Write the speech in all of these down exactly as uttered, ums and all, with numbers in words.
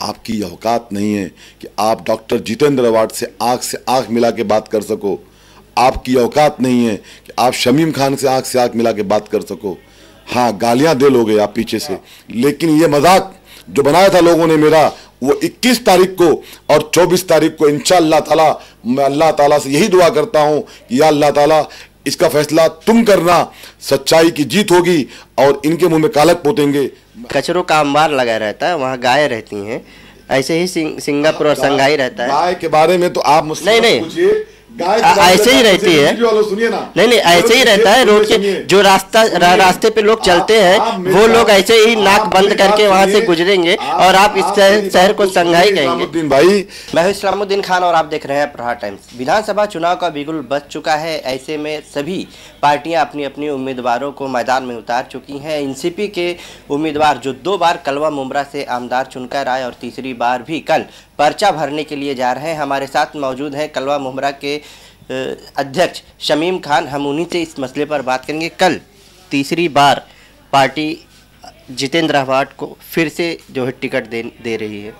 आपकी यह औकात नहीं है कि आप डॉक्टर जितेंद्र अवार्ड से आंख से आंख मिला के बात कर सको। आपकी औकात नहीं है कि आप शमीम खान से आंख से आंख मिला के बात कर सको। हाँ, गालियां दे लोगे आप पीछे से, लेकिन ये मजाक जो बनाया था लोगों ने मेरा, वो इक्कीस तारीख को और चौबीस तारीख को इंशाअल्लाह ताला मैं अल्लाह ताला से यही दुआ करता हूं कि या अल्लाह ताला इसका फैसला तुम करना, सच्चाई की जीत होगी और इनके मुंह में कालक पोतेंगे। कचरों का अंबार लगा रहता है, वहाँ गाय रहती हैं, ऐसे ही सिंग, सिंगापुर और संघाई रहता है। गाय के बारे में तो आप मुझसे नहीं नहीं पूछिए, गाय ऐसे ही रहती है। सुनिए ना, नहीं नहीं ऐसे ही रहता है। रोड के जो रास्ता रा, रास्ते पे लोग चलते हैं वो लोग ऐसे ही नाक बंद करके वहां से गुजरेंगे और आप इस शहर को संघाई कहेंगे। भाई, मैं हूं इस्लामुद्दीन खान और आप देख रहे हैं प्रहार टाइम्स। विधानसभा चुनाव का बिगुल बज चुका है। ऐसे में सभी पार्टियां अपनी अपनी उम्मीदवारों को मैदान में उतार चुकी हैं। एनसीपी के उम्मीदवार जो दो बार कलवा मुमरा से आमदार चुनकर आए और तीसरी बार भी कल पर्चा भरने के लिए जा रहे हैं। हमारे साथ मौजूद हैं कलवा मुमरा के अध्यक्ष शमीम खान। हम उन्हीं से इस मसले पर बात करेंगे। कल तीसरी बार पार्टी जितेंद्र अवार्ड को फिर से जो है टिकट दे दे रही है।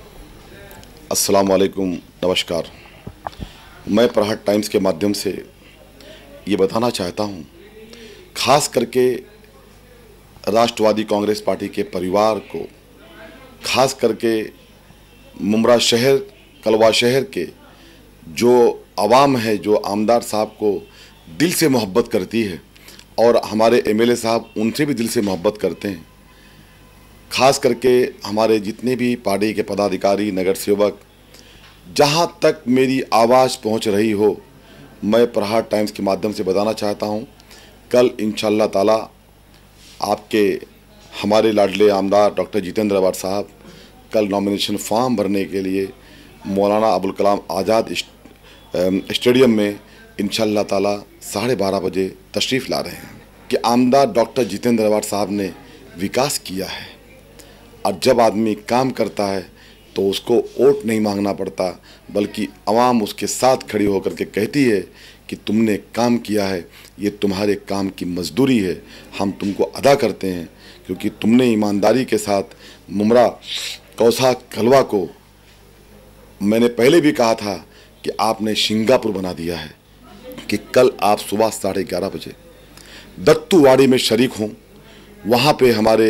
अस्सलाम वालेकुम, नमस्कार। मैं प्रहार टाइम्स के माध्यम से ये बताना चाहता हूँ, खास करके राष्ट्रवादी कांग्रेस पार्टी के परिवार को, खास करके मुमरा शहर, कलवा शहर के जो आवाम है, जो आमदार साहब को दिल से मोहब्बत करती है और हमारे एमएलए साहब उनसे भी दिल से मोहब्बत करते हैं। खास करके हमारे जितने भी पार्टी के पदाधिकारी, नगर सेवक, जहां तक मेरी आवाज़ पहुंच रही हो, मैं प्रहार टाइम्स के माध्यम से बताना चाहता हूं, कल इंशाअल्लाह ताला आपके हमारे लाडले आमदार डॉक्टर जितेंद्र अवार्ड साहब कल नॉमिनेशन फॉर्म भरने के लिए मौलाना अबुल कलाम आज़ाद स्टेडियम में इंशाअल्लाह ताला साढ़े बारह बजे तशरीफ़ ला रहे हैं कि आमदार डॉक्टर जितेंद्र अवार्ड साहब ने विकास किया है। और जब आदमी काम करता है तो उसको वोट नहीं मांगना पड़ता, बल्कि आवाम उसके साथ खड़ी होकर के कहती है कि तुमने काम किया है, ये तुम्हारे काम की मजदूरी है, हम तुमको अदा करते हैं, क्योंकि तुमने ईमानदारी के साथ मुमरा, कौसा, कलवा को, मैंने पहले भी कहा था कि आपने सिंगापुर बना दिया है, कि कल आप सुबह साढ़े ग्यारह बजे दत्तूवाड़ी में शरीक हों। वहाँ पे हमारे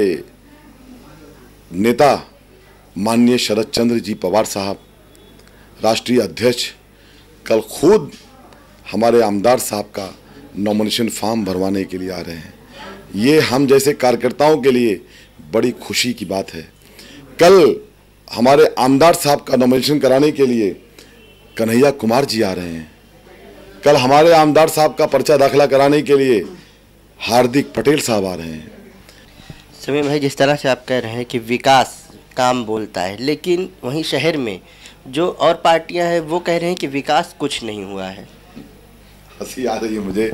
नेता माननीय शरद चंद्र जी पवार साहब, राष्ट्रीय अध्यक्ष, कल खुद हमारे आमदार साहब का नॉमिनेशन फॉर्म भरवाने के लिए आ रहे हैं। ये हम जैसे कार्यकर्ताओं के लिए बड़ी खुशी की बात है। कल हमारे आमदार साहब का नॉमिनेशन कराने के लिए कन्हैया कुमार जी आ रहे हैं। कल हमारे आमदार साहब का पर्चा दाखिला कराने के लिए हार्दिक पटेल साहब आ रहे हैं। समीम भाई, जिस तरह से आप कह रहे हैं कि विकास काम बोलता है, लेकिन वहीं शहर में जो और पार्टियां हैं वो कह रहे हैं कि विकास कुछ नहीं हुआ है। हंसी आ रही है मुझे।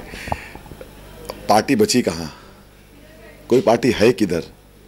पार्टी बची कहाँ? कोई पार्टी है किधर?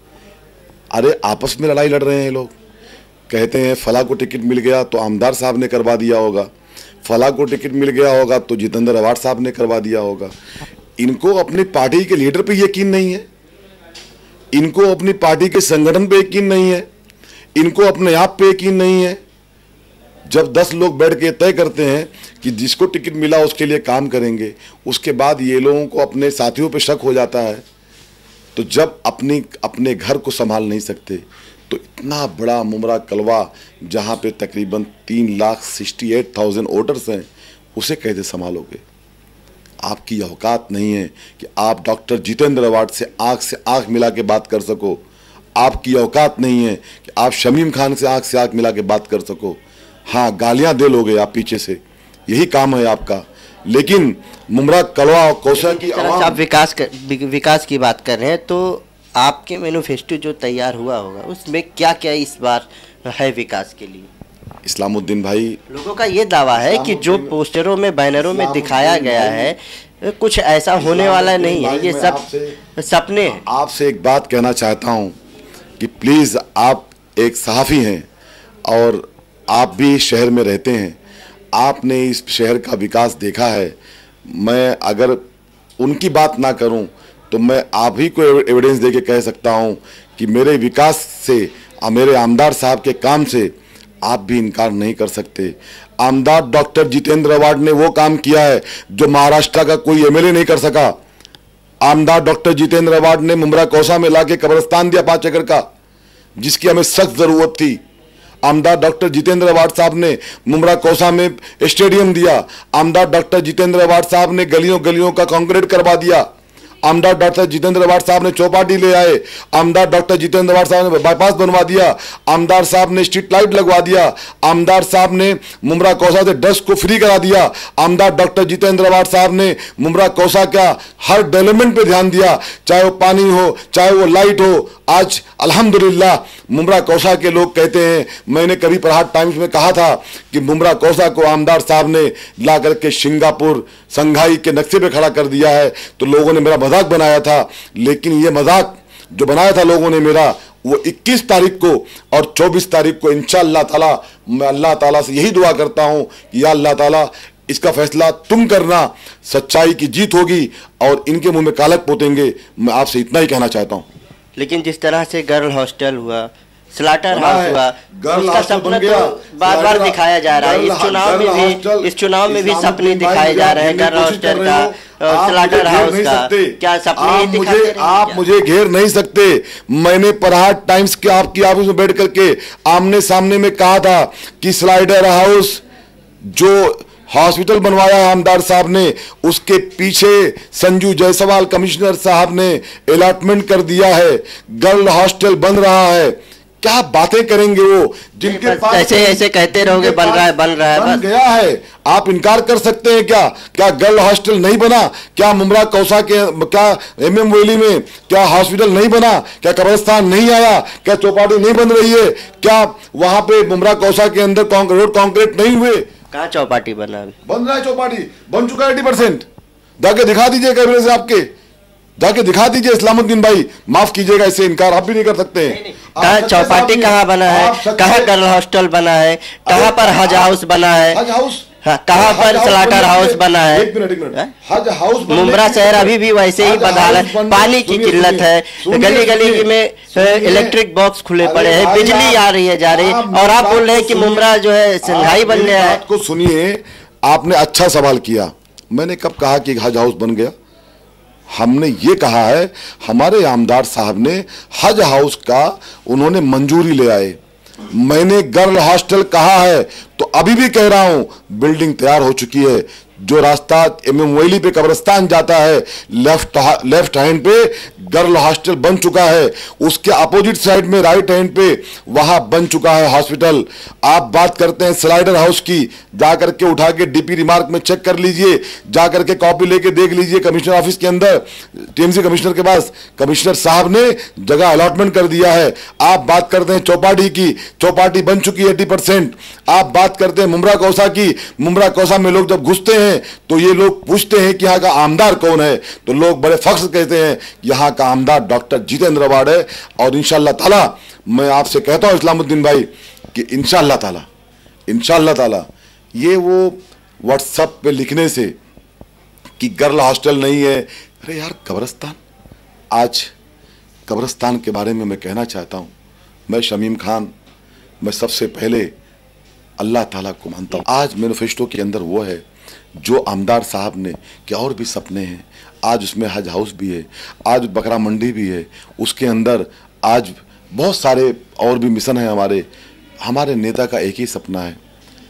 अरे आपस में लड़ाई लड़ रहे हैं लोग। कहते हैं फला को टिकट मिल गया तो आमदार साहब ने करवा दिया होगा, फला को टिकट मिल गया होगा तो जितेंद्र अवार्ड साहब ने करवा दिया होगा। इनको अपनी पार्टी के लीडर पे यकीन नहीं है, इनको अपनी पार्टी के संगठन पे यकीन नहीं है, इनको अपने आप पे यकीन नहीं है। जब दस लोग बैठ के तय करते हैं कि जिसको टिकट मिला उसके लिए काम करेंगे, उसके बाद ये लोगों को अपने साथियों पे शक हो जाता है। तो जब अपनी अपने घर को संभाल नहीं सकते तो इतना बड़ा मुमरा कलवा, जहाँ पे तकरीबन तीन lakh sixty eight thousand voters हैं, उसे कैसे संभालोगे? आपकी औकात नहीं है कि आप डॉक्टर जितेंद्र अवार्ड से आंख से आंख मिला के बात कर सको। आपकी औकात नहीं है कि आप शमीम खान से आंख से आंख मिला के बात कर सको। हाँ, गालियां दे लोगे आप पीछे से, यही काम है आपका। लेकिन मुमरा, कलवा और कौसा की आवाम, आप विकास कर, विकास की बात कर रहे हैं, तो आपके मैनिफेस्टो जो तैयार हुआ होगा उसमें क्या क्या इस बार है विकास के लिए? इस्लामुद्दीन भाई, लोगों का ये दावा है कि जो पोस्टरों में, बैनरों में दिखाया गया है कुछ ऐसा होने वाला नहीं है, ये सब सपने हैं। आपसे एक बात कहना चाहता हूं कि प्लीज़, आप एक सहाफ़ी हैं और आप भी इस शहर में रहते हैं, आपने इस शहर का विकास देखा है। मैं अगर उनकी बात ना करूं तो मैं आप ही को एविडेंस दे के कह सकता हूं कि मेरे विकास से मेरे आमदार साहब के काम से आप भी इनकार नहीं कर सकते। आमदार डॉक्टर जितेंद्र अवार्ड ने वो काम किया है जो महाराष्ट्र का कोई एमएलए नहीं कर सका। आमदार डॉक्टर जितेंद्र अवार्ड ने मुमरा कौसा में लाके कब्रिस्तान दिया पांच एकड़ का, जिसकी हमें सख्त जरूरत थी। आमदार डॉक्टर जितेंद्र अवार्ड साहब ने मुमरा कौसा में स्टेडियम दिया। आमदार डॉक्टर जितेंद्र अवार्ड साहब ने गलियों गलियों का कंक्रीट करवा दिया। आमदार डॉक्टर जितेंद्र अवार्ड साहब ने चौपाटी ले आए। आमदार डॉक्टर जितेंद्र अवार्ड साहब ने बाईपास बनवा दिया। आमदार साहब ने स्ट्रीट लाइट लगवा दिया। आमदार साहब ने मुमरा कौसा से डस्ट को फ्री करा दिया। आमदार डॉक्टर जितेंद्र अवार्ड साहब ने मुमरा कौसा का हर डेवलपमेंट पे ध्यान दिया, चाहे वो पानी हो, चाहे वो लाइट हो। आज अल्हम्दुलिल्लाह मुमरा कौसा के लोग कहते हैं, मैंने कभी प्रहार टाइम्स में कहा था कि मुमरा कौसा को आमदार साहब ने ला करके सिंगापुर संघाई के नक्शे पे खड़ा कर दिया है। तो लोगों ने मेरा मजाक बनाया था, लेकिन ये मजाक जो बनाया था लोगों ने मेरा, वो इक्कीस तारीख को और चौबीस तारीख को इंशाअल्लाह ताला मैं अल्लाह ताला से यही दुआ करता हूं कि या अल्लाह ताला इसका फैसला तुम करना, सच्चाई की जीत होगी और इनके मुंह में कालक पोतेंगे। मैं आपसे इतना ही कहना चाहता हूं। लेकिन जिस तरह से गर्ल हॉस्टल हुआ, स्लाटर हाउस हुआ, उसका सपना तो बार बार दिखाया जा रहा है। इस चुनाव में भी इस चुनाव में भी सपने दिखाए जा रहे हैं गर्ल हॉस्टल का, स्लाटर हाउस का। क्या सपने दिखाते रहेंगे? आप मुझे घेर नहीं सकते। मैंने प्रहार टाइम्स के आपकी ऑफिस में बैठ करके आमने सामने में कहा था कि स्लाइडर हाउस जो हॉस्पिटल बनवाया है आमदार साहब ने, उसके पीछे संजू जायसवाल कमिश्नर साहब ने अलॉटमेंट कर दिया है। गर्ल हॉस्टल बन रहा है। क्या बातें करेंगे वो, जिनके पास ऐसे ऐसे कहते रहोगे बन रहा है बन रहा है बन गया है। आप इनकार कर सकते हैं क्या? क्या गर्ल हॉस्टल नहीं बना? क्या मुमरा कौसा के क्या एमएम वैली में क्या हॉस्पिटल नहीं बना? क्या कब्रिस्तान नहीं आया? क्या चौपाटी नहीं बन रही है? क्या वहां पे मुमरा कौसा के अंदर रोड कॉन्क्रीट नहीं हुए? कहाँ चौपाटी बना? अभी बन रहा है, चौपाटी बन चुका है एटी परसेंट। जाके दिखा दीजिए कैमरे से, आपके जाके दिखा दीजिए। इस्लामुद्दीन भाई माफ कीजिएगा, इससे इनकार आप भी नहीं कर सकते हैं। कहाँ चौपाटी कहाँ बना है? कहाँ गर्ल हॉस्टल बना है? कहाँ पर हज हाउस बना है? हज हाउस कहाँ पर स्लाटर हाउस बना है? एक मिनट एक मिनट हज हाउस मुमरा शहर अभी भी वैसे ही बदहाल है। पानी की किल्लत है, गली गली में इलेक्ट्रिक बॉक्स खुले पड़े हैं, बिजली आ रही है जा रही है, और आप बोल रहे हैं कि मुमरा जो है संघाई बन गया है। को सुनिए, आपने अच्छा सवाल किया। मैंने कब कहा कि हज हाउस बन गया? हमने ये कहा है, हमारे आमदार साहब ने हज हाउस का उन्होंने मंजूरी ले आए। मैंने गर्ल हॉस्टल कहा है तो अभी भी कह रहा हूं, बिल्डिंग तैयार हो चुकी है। जो रास्ता एमएम वैली पे कब्रिस्तान जाता है, लेफ्ट लेफ्ट हैंड पे गर्ल हॉस्टल बन चुका है। उसके अपोजिट साइड में राइट हैंड पे वहां बन चुका है हॉस्पिटल। आप बात करते हैं स्लाइडर हाउस की, जाकर के उठा के डीपी रिमार्क में चेक कर लीजिए, जाकर के कॉपी लेके देख लीजिए कमिश्नर ऑफिस के अंदर, टीएमसी कमिश्नर के पास। कमिश्नर साहब ने जगह अलॉटमेंट कर दिया है। आप बात करते हैं चौपाटी की, चौपाटी बन चुकी है एटी परसेंट। आप बात करते हैं मुमरा कौसा की, मुमरा कौसा में लोग जब घुसते हैं तो ये लोग पूछते हैं कि यहाँ का आमदार कौन है, तो लोग बड़े फख्र से कहते हैं यहाँ का आमदार डॉक्टर जितेंद्र अवार्ड है। और इंशाअल्लाह ताला मैं आपसे कहता हूँ इस्लामुद्दीन भाई कि इंशाअल्लाह ताला इंशाअल्लाह ताला ये वो व्हाट्सएप पे लिखने से कि गर्ल हॉस्टल नहीं है, अरे यार कब्रिस्तान। आज कब्रिस्तान के बारे में मैं कहना चाहता हूँ, मैं शमीम खान, मैं सबसे पहले अल्लाह ताला को मानता हूँ। आज मैनिफेस्टो के अंदर वो है जो आमदार साहब ने कि और भी सपने हैं। आज उसमें हज हाउस भी है, आज बकरा मंडी भी है, उसके अंदर आज बहुत सारे और भी मिशन हैं हमारे। हमारे नेता का एक ही सपना है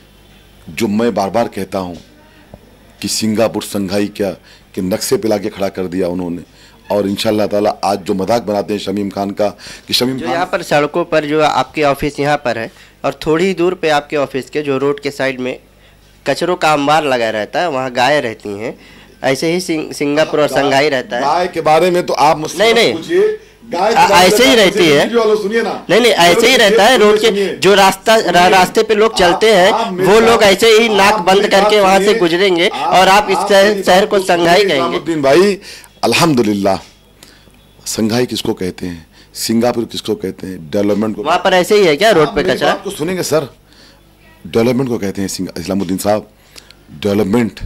जो मैं बार बार कहता हूँ कि सिंगापुर संघाई क्या कि नक्शे पे लाके खड़ा कर दिया उन्होंने। और इंशाअल्लाह ताला आज जो मजाक बनाते हैं शमीम खान का कि शमीम खान यहाँ पर सड़कों पर जो आपके ऑफिस यहाँ पर है और थोड़ी दूर पे आपके ऑफिस के जो रोड के साइड में कचरों का अंबार लगा रहता है, वहाँ गाय रहती हैं। ऐसे ही सिंग, सिंगापुर और संघाई रहता है। गाय के बारे में तो आप मुझसे नहीं नहीं गाय ऐसे ही रहती है, सुनिए ना। नहीं नहीं ऐसे ही रहता है। रोड के जो रास्ता रा, रास्ते पे लोग चलते हैं वो लोग ऐसे ही नाक बंद करके वहाँ से गुजरेंगे और आप इस शहर को संघाई कहेंगे। भाई अल्हम्दुलिल्लाह, संघाई किसको कहते हैं, सिंगापुर किसको कहते हैं, डेवलपमेंट को। वहाँ पर ऐसे ही है क्या रोड पे कचरा? आपको सुनेंगे सर, डेवलपमेंट को कहते हैं इस्लामुद्दीन साहब। डेवलपमेंट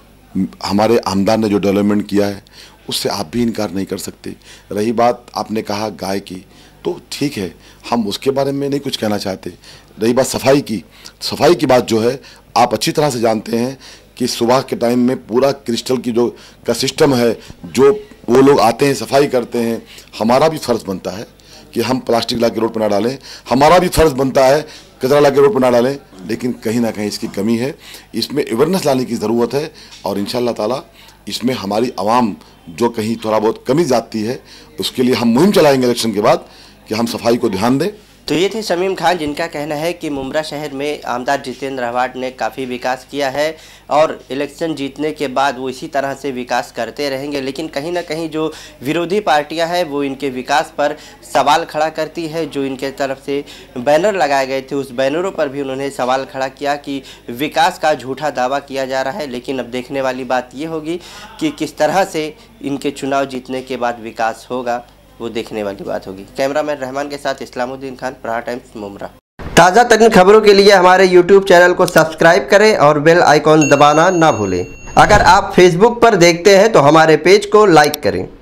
हमारे आमदार ने जो डेवलपमेंट किया है उससे आप भी इनकार नहीं कर सकते। रही बात आपने कहा गाय की, तो ठीक है, हम उसके बारे में नहीं कुछ कहना चाहते। रही बात सफाई की, सफाई की बात जो है आप अच्छी तरह से जानते हैं कि सुबह के टाइम में पूरा क्रिस्टल की जो का सिस्टम है, जो वो लोग आते हैं सफाई करते हैं। हमारा भी फ़र्ज़ बनता है कि हम प्लास्टिक ला के रोड पर ना डालें, हमारा भी फ़र्ज़ बनता है कचरा ला के रोड पर ना डालें, लेकिन कहीं ना कहीं इसकी कमी है। इसमें अवेयरनेस लाने की ज़रूरत है और इंशाअल्लाह ताला इसमें हमारी आवाम जो कहीं थोड़ा बहुत कमी जाती है, उसके लिए हम मुहिम चलाएंगे इलेक्शन के बाद कि हम सफाई को ध्यान दें। तो ये थे शमीम खान, जिनका कहना है कि मुमरा शहर में आमदार जितेंद्र अहवाट ने काफ़ी विकास किया है और इलेक्शन जीतने के बाद वो इसी तरह से विकास करते रहेंगे। लेकिन कहीं ना कहीं जो विरोधी पार्टियां हैं वो इनके विकास पर सवाल खड़ा करती है। जो इनके तरफ से बैनर लगाए गए थे, उस बैनरों पर भी उन्होंने सवाल खड़ा किया कि विकास का झूठा दावा किया जा रहा है। लेकिन अब देखने वाली बात ये होगी कि किस तरह से इनके चुनाव जीतने के बाद विकास होगा, वो देखने वाली बात होगी। कैमरामैन रहमान के साथ इस्लामुद्दीन खान, प्रहार टाइम्स, मुमरा। ताज़ा तरीन खबरों के लिए हमारे यूट्यूब चैनल को सब्सक्राइब करें और बेल आइकॉन दबाना ना भूलें। अगर आप फेसबुक पर देखते हैं तो हमारे पेज को लाइक करें।